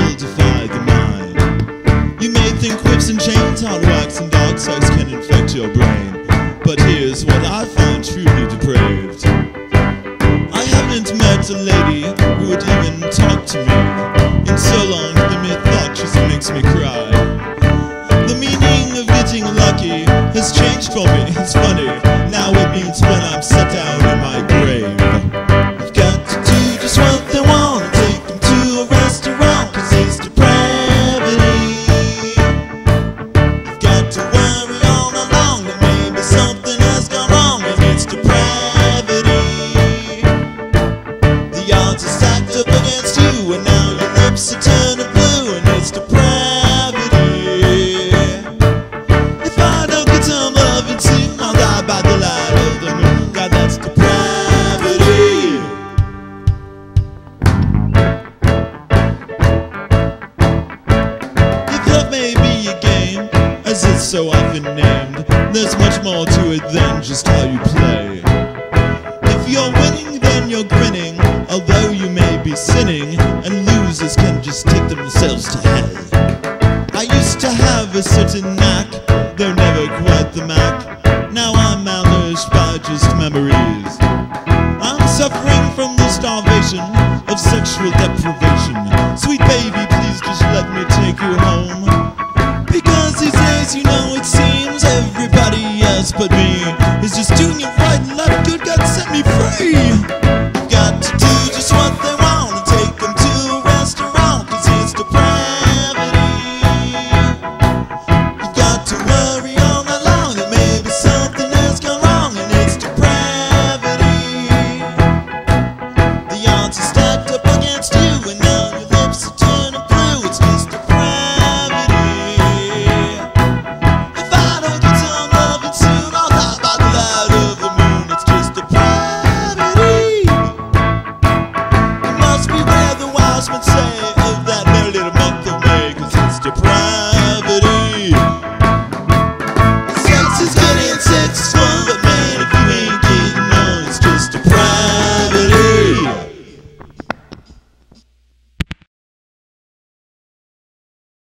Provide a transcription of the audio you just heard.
will defy the mind. You may think whips and chains, hard wax and dark sex can infect your brain, but here's what I find truly depraved. I haven't met a lady who would even talk to me in so long. The mere thought just makes me cry. The meaning of getting lucky has changed for me. It's funny, now it means when I'm set down in my grave. You've got to do just what they want and take them to a restaurant, 'cause it's depravity. You've got to worry all along that maybe something has gone wrong, and it's depravity. The odds are stacked up against you, and now your lips are turning blue, and it's depravity. By the light of the moon, God, that's depravity. If love may be a game, as it's so often named, there's much more to it than just how you play. If you're winning, then you're grinning, although you may be sinning, and losers can just take themselves to hell. I used to have a certain knack, though never quite the Mac. Now I'm malnourished by just memories. I'm suffering from the starvation of sexual deprivation. Sweet baby, please just let me take you home. Because these days, you know, it seems everybody else but me is just doing it right and left. Good God, set me free. You've got to do just what they want and take them to a restaurant, 'cause it's depravity. You've got to worry all night long that maybe something has gone wrong, and it's depravity. The odds are